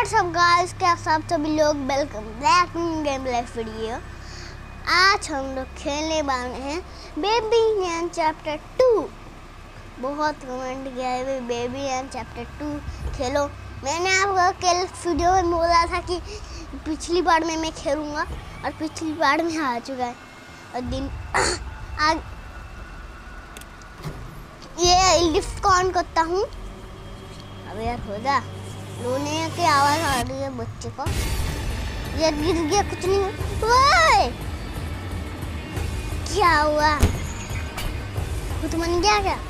सब गाइस, क्या सब सभी लोग welcome back to game life video. आज हम लोग खेलने वाले हैं बेबी यान चैप्टर 2। बहुत कमेंट किया है बेबी यान चैप्टर 2 खेलो। मैंने आपको कल वीडियो में बोला था कि पिछली बार में मैं खेलूँगा और पिछली बार में आ चुका है। और दिन आज ये लिफ्ट ऑन करता हूँ। अब यार हो जा, रोने की आवाज़ आ रही है बच्चे को। ये गिर गया, कुछ नहीं हुआ। क्या हुआ? कुछ बन गया क्या?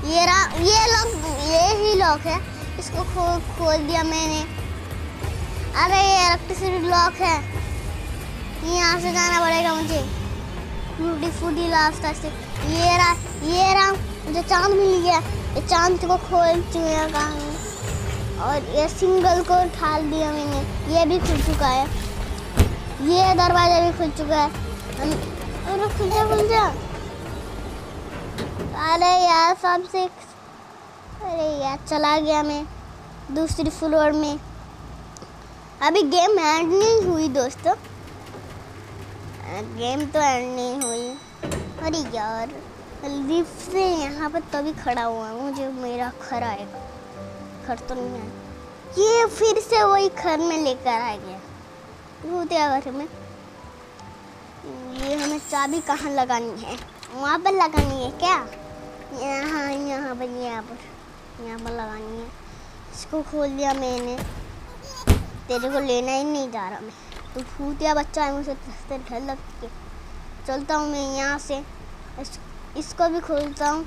ये ही लॉक है। इसको खोल दिया मैंने। अरे ये इलेक्ट्रिसिटी लॉक है, यहाँ से जाना पड़ेगा मुझे। टूटी फूटी रास्ता से। ये रहा मुझे चांद मिल गया। ये चांद को खोल चुका कहाँ। और ये सिंगल को ढाल दिया मैंने, ये भी खुल चुका है। ये दरवाजा भी खुल चुका है। अरे खुल जा। अरे यार सबसे, अरे यार चला गया मैं दूसरी फ्लोर में। अभी गेम एंड नहीं हुई दोस्तों, गेम तो एंड नहीं हुई। अरे यार लिफ्ट से यहाँ पर तभी खड़ा हुआ मुझे, मेरा घर आएगा। घर तो नहीं है, ये फिर से वही घर में लेकर आ गया। भूतिया घर में। ये हमें चाबी कहाँ लगानी है? वहाँ पर लगानी है क्या? यहाँ पर लगानी है। इसको खोल दिया मैंने। तेरे को लेना ही नहीं जा रहा मैं, तू भूतिया बच्चा है, मुझे डर लगती है। चलता हूँ मैं यहाँ से। इसको भी खोलता हूँ।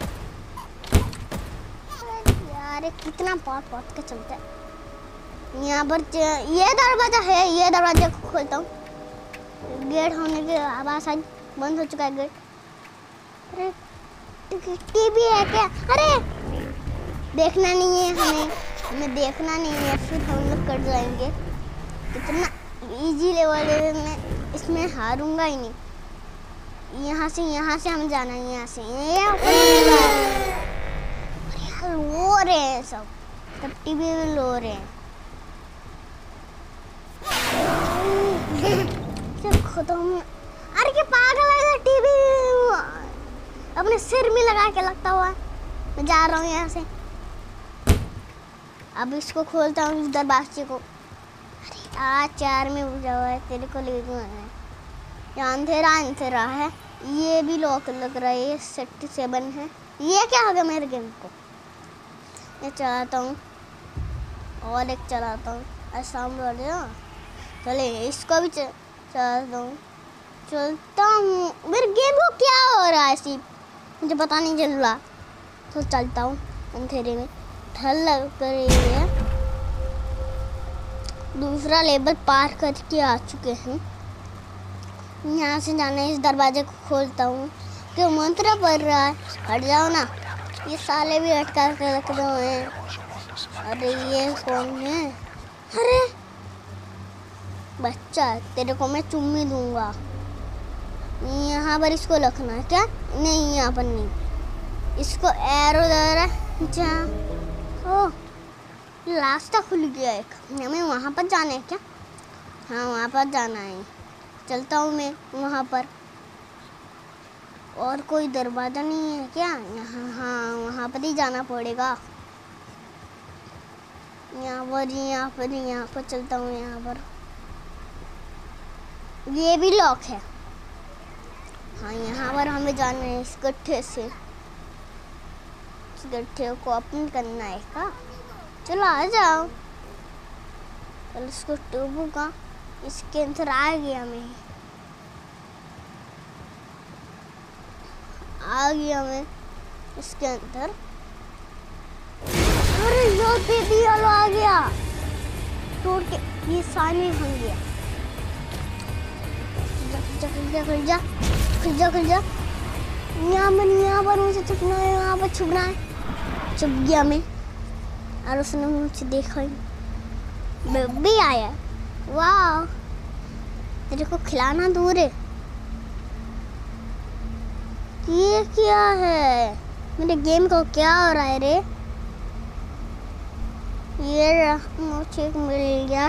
अरे कितना पात के चलता है। यहाँ पर ये दरवाजा है, ये दरवाजा को खोलता हूँ। गेट होने की आवाज़ आई, बंद हो चुका है गेट। अरे टीवी है क्या? अरे देखना नहीं है हमें देखना नहीं है, फिर हम लोग कट जाएंगे। इतना इजी लेवल है, मैं इसमें हारूंगा ही नहीं। यहाँ से हम जाना है। यहाँ से रो रहे हैं सब टीवी में रो रहे हैं। खत्म। अरे क्या पागल है, टीवी अपने सिर में लगा के लगता हुआ। मैं जा रहा हूँ यहाँ से। अब इसको खोलता हूँ, इस दरवाजे को। अरे आज 4 में बुझा हुआ है, तेरे को ले जाऊँ। अंधेरा है। ये भी लॉक लग रहा है। ये 67 है। ये क्या हो गया मेरे गेम को? मैं चलाता हूँ और एक चलाता हूँ। ऐसा चले, इसको भी चलाता हूँ। मेरे गेम को क्या हो रहा है सिर्फ मुझे पता नहीं चल रहा। तो चलता हूँ अंधेरे में। ठल लग रही है। दूसरा लेवल पार करके आ चुके हैं। यहाँ से जाना है। इस दरवाजे को खोलता हूँ। क्यों मंत्र पड़ रहा है? हट जाओ ना, ये साले भी अटका के रख रहे हैं। अरे ये कौन है? अरे बच्चा, तेरे को मैं चुम्मी दूंगा। यहाँ पर इसको रखना है क्या? नहीं, यहाँ पर नहीं। इसको एरो दे रहा है। ओह रास्ता खुल गया एक। हमें वहाँ पर जाना है क्या? हाँ वहाँ पर जाना है। चलता हूँ मैं वहाँ पर। और कोई दरवाज़ा नहीं है क्या यहाँ? हाँ वहाँ पर ही जाना पड़ेगा। यहाँ पर चलता हूँ। यहाँ पर ये भी लॉक है। हाँ यहाँ पर हमें जाना है। इस गड्ढे से, इस गड्ढे को ओपन करना है क्या? चलो आ जाओ। चलो इसको टूबूंगा। इसके अंदर आ गया मैं। इसके अंदर। अरे यो बेबी वाला आ गया, टूट के ये सामने भाग गया। खुल जा। यहाँ पर मुझे छुपना है। यहाँ पर छुपना है। छुप गया मैं। और उसने मुझे देखा ही। बेबी आया। वाह, तेरे को खिलाना दूर है। ये क्या है? मेरे गेम को क्या हो रहा है रे? ये मुझे मिल गया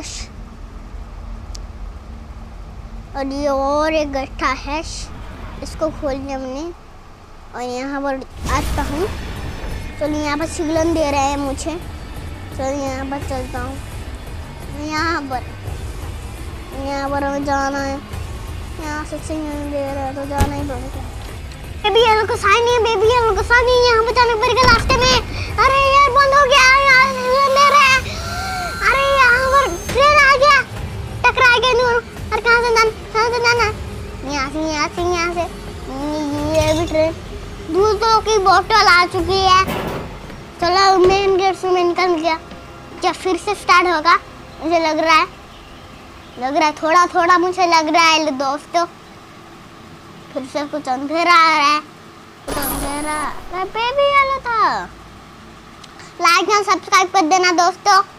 और ये और एक गट्ठा है, इसको खोल लिया मैंने और यहाँ पर आता हूँ। चलो यहाँ पर सिग्नल दे रहे हैं मुझे, चलो यहाँ पर चलता हूँ। यहाँ पर हमें जाना है, यहाँ से सिग्नल दे रहा है तो जाना ही पड़ेगा। बेबी येलो का साइन है, बेबी येलो का साइन है, यहाँ पर जाना पड़ेगा रास्ते में। अरे यार बंद हो गया, यहाँ सिग्नल दे रहे हैं। अरे यहाँ पर ट्रेन आ गया, टकरा गया दोनों। और कहाँ से जाना? यहाँ से ये भी ट्रेन। दूसरों की बोतल आ चुकी है। चलो मेन गेट से मैं निकल गया। क्या फिर से स्टार्ट होगा? मुझे लग रहा है थोड़ा मुझे लग रहा है दोस्तों, फिर से कुछ अंधेरा आ रहा है। बेबी येलो था। लाइक और सब्सक्राइब कर देना दोस्तों।